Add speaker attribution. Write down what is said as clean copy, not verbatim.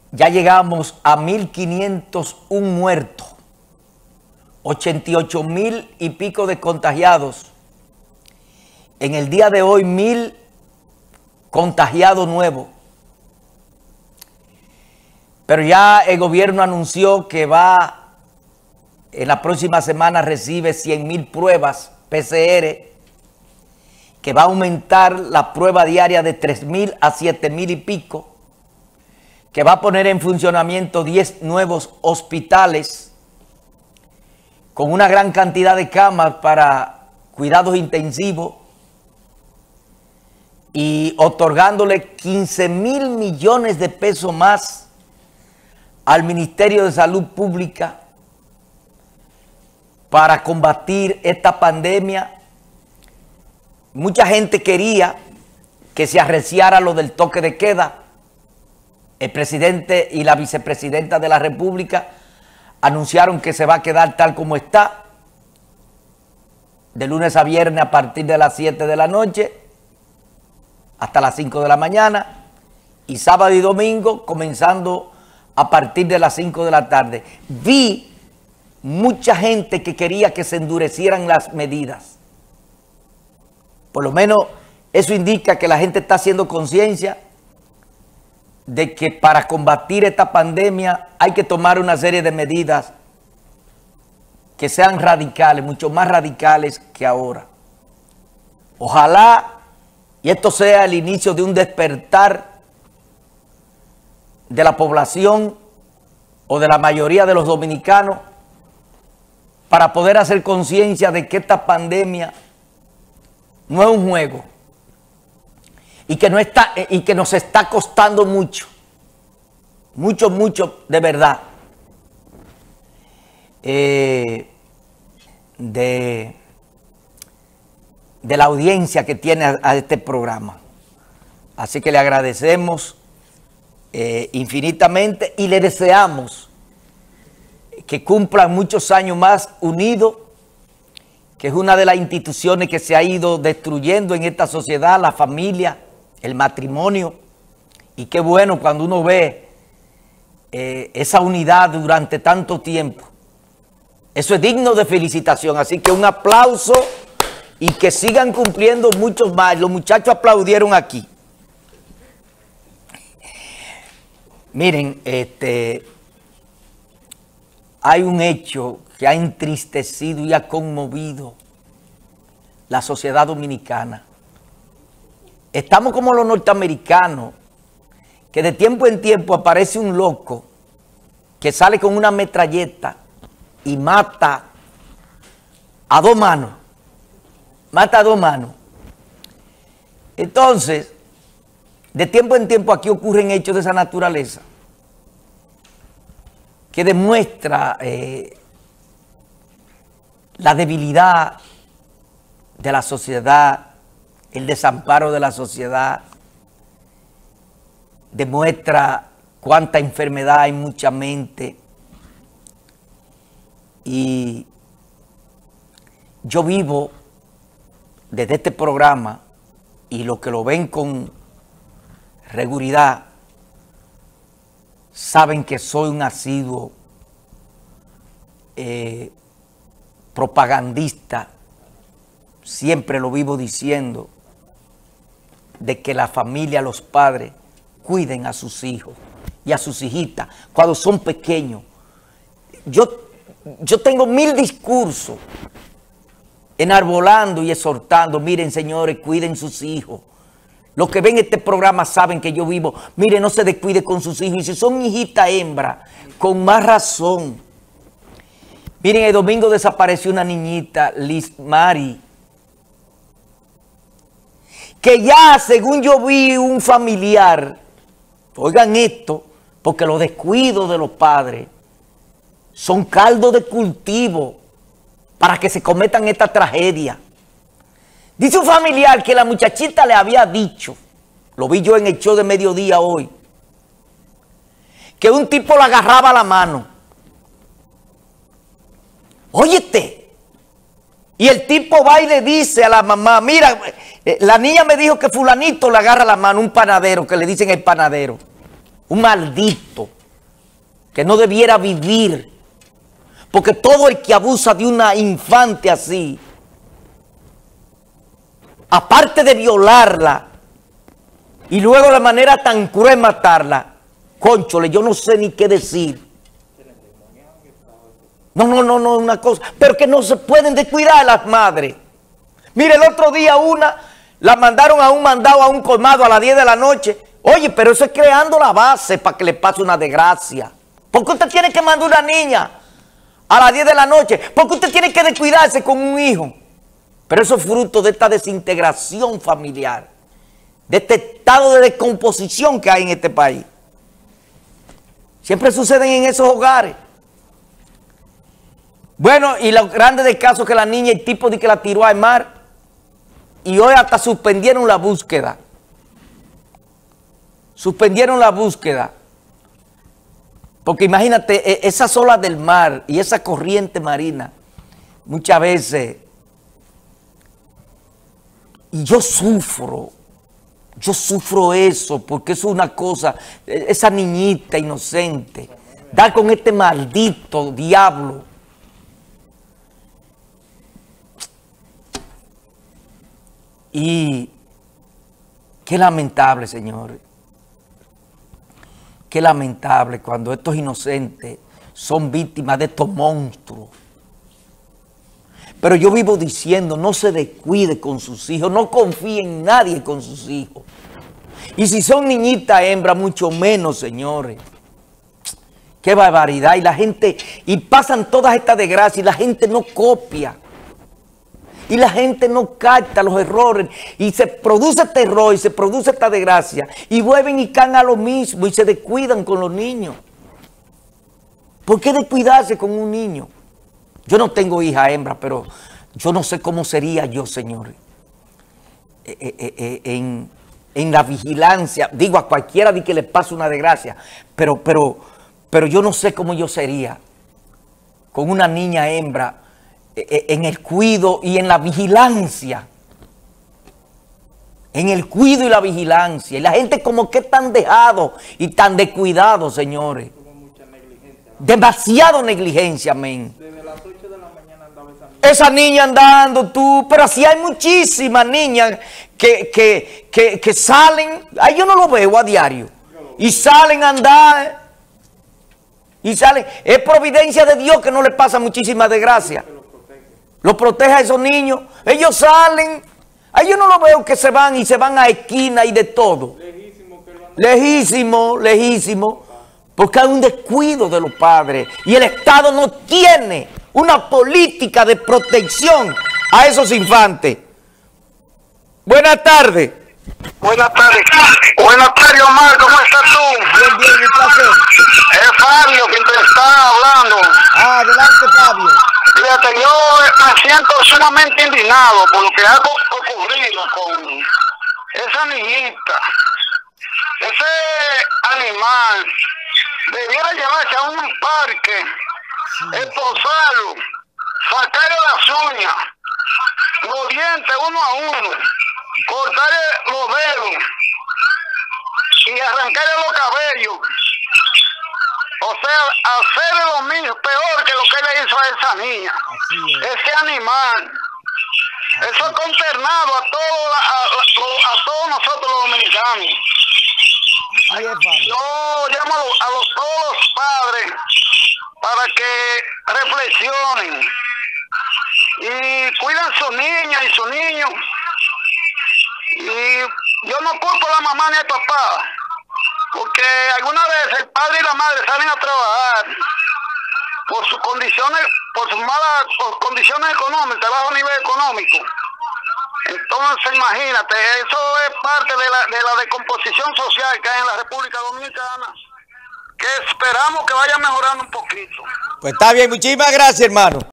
Speaker 1: Ya llegamos a 1.501 muertos, 88.000 y pico de contagiados. En el día de hoy, 1.000 contagiados nuevos. Pero ya el gobierno anunció que en la próxima semana recibe 100.000 pruebas PCR, que va a aumentar la prueba diaria de 3.000 a 7.000 y pico, que va a poner en funcionamiento 10 nuevos hospitales con una gran cantidad de camas para cuidados intensivos y otorgándole 15.000 millones de pesos más al Ministerio de Salud Pública para combatir esta pandemia. Mucha gente quería que se arreciara lo del toque de queda. El presidente y la vicepresidenta de la República anunciaron que se va a quedar tal como está, de lunes a viernes a partir de las 7 de la noche hasta las 5 de la mañana, y sábado y domingo comenzando a partir de las 5 de la tarde. Vi mucha gente que quería que se endurecieran las medidas. Por lo menos eso indica que la gente está haciendo conciencia de que para combatir esta pandemia hay que tomar una serie de medidas que sean radicales, mucho más radicales que ahora. Ojalá y esto sea el inicio de un despertar de la población o de la mayoría de los dominicanos para poder hacer conciencia de que esta pandemia no es un juego y que nos está costando mucho de verdad, de la audiencia que tiene a este programa. Así que le agradecemos infinitamente y le deseamos que cumplan muchos años más unidos, que es una de las instituciones que se ha ido destruyendo en esta sociedad, la familia, el matrimonio. Y qué bueno cuando uno ve esa unidad durante tanto tiempo. Eso es digno de felicitación, así que un aplauso y que sigan cumpliendo muchos más. Los muchachos aplaudieron aquí. Miren, hay un hecho que ha entristecido y ha conmovido la sociedad dominicana. Estamos como los norteamericanos, que de tiempo en tiempo aparece un loco que sale con una metralleta y mata a dos manos. Mata a dos manos. Entonces, de tiempo en tiempo aquí ocurren hechos de esa naturaleza que demuestra la debilidad de la sociedad, el desamparo de la sociedad, demuestra cuánta enfermedad hay en mucha mente. Y yo vivo desde este programa, y los que lo ven con regularidad saben que soy un asiduo propagandista. Siempre lo vivo diciendo, de que la familia, los padres, cuiden a sus hijos y a sus hijitas cuando son pequeños. Yo tengo 1000 discursos enarbolando y exhortando. Miren, señores, cuiden sus hijos. Los que ven este programa saben que yo vivo. Miren, no se descuide con sus hijos. Y si son hijita hembra, con más razón. Miren, el domingo desapareció una niñita, Liz Mari, que ya, según yo vi, un familiar, oigan esto, porque los descuidos de los padres son caldo de cultivo para que se cometan esta tragedia. Dice un familiar que la muchachita le había dicho, lo vi yo en el show de mediodía hoy, que un tipo la agarraba la mano. Óyete. Y el tipo va y le dice a la mamá, mira, la niña me dijo que fulanito le agarra la mano, un panadero, que le dicen el panadero. Un maldito. que no debiera vivir, porque todo el que abusa de una infante así, aparte de violarla y luego de manera tan cruel matarla, cónchole, yo no sé ni qué decir. No, una cosa, pero que no se pueden descuidar las madres. Mire, el otro día la mandaron a un mandado, a un colmado a las 10 de la noche. Oye, pero eso es creando la base para que le pase una desgracia. ¿Por qué usted tiene que mandar una niña a las 10 de la noche? ¿Por qué usted tiene que descuidarse con un hijo? Pero eso es fruto de esta desintegración familiar, de este estado de descomposición que hay en este país. Siempre suceden en esos hogares. Bueno, y lo grande del caso es que la niña, el tipo de que la tiró al mar, y hoy hasta suspendieron la búsqueda. Suspendieron la búsqueda. Porque imagínate, esas olas del mar y esa corriente marina, muchas veces, y yo sufro eso, porque eso es una cosa, esa niñita inocente, dar con este maldito diablo. Y qué lamentable, señores. Qué lamentable cuando estos inocentes son víctimas de estos monstruos. Pero yo vivo diciendo, no se descuide con sus hijos, no confíe en nadie con sus hijos. Y si son niñitas hembras, mucho menos, señores. Qué barbaridad. Y la gente, y pasan todas estas desgracias y la gente no copia. Y la gente no capta los errores y se produce este error y se produce esta desgracia y vuelven y caen a lo mismo y se descuidan con los niños. ¿Por qué descuidarse con un niño? Yo no tengo hija hembra, pero yo no sé cómo sería yo, señores, en la vigilancia. Digo, a cualquiera de que le pase una desgracia, pero yo no sé cómo yo sería con una niña hembra en el cuidado y en la vigilancia. En el cuidado y la vigilancia. Y la gente como que tan dejado y tan descuidado, señores. Demasiado negligencia, amén.
Speaker 2: Desde las 8 de la mañana andaba
Speaker 1: esa niña andando tú, pero así hay muchísimas niñas que salen, ahí yo no lo veo a diario, y salen a andar, y salen, es providencia de Dios que no les pasa muchísima desgracia. Lo protege a esos niños. Ellos salen. Ahí yo no lo veo que se van a esquina y de todo. Lejísimo. Porque hay un descuido de los padres. Y el Estado no tiene una política de protección a esos infantes. Buenas tardes.
Speaker 3: Buenas tardes, Omar, ¿cómo estás tú?
Speaker 1: Bien, un placer.
Speaker 3: Es Fabio quien te está hablando.
Speaker 1: Adelante, Fabio.
Speaker 3: Fíjate, yo me siento sumamente indignado por lo que ha ocurrido con esa niñita. Ese animal debiera llevarse a un parque, esposarlo, sacarle las uñas, los dientes uno a uno, cortarle los dedos y arrancarle los cabellos. O sea, hacerle lo mismo, peor que lo que le hizo a esa niña. Ese animal. Eso ha consternado a todos nosotros los dominicanos. Yo llamo a todos los padres para que reflexionen y cuiden a sus niñas y sus niños. Y yo no culpo a la mamá ni al papá, porque alguna vez el padre y la madre salen a trabajar por sus condiciones, por sus malas condiciones económicas, de bajo nivel económico. Entonces imagínate, eso es parte de la descomposición social que hay en la República Dominicana, que esperamos que vaya mejorando un poquito.
Speaker 1: Pues está bien, muchísimas gracias, hermano.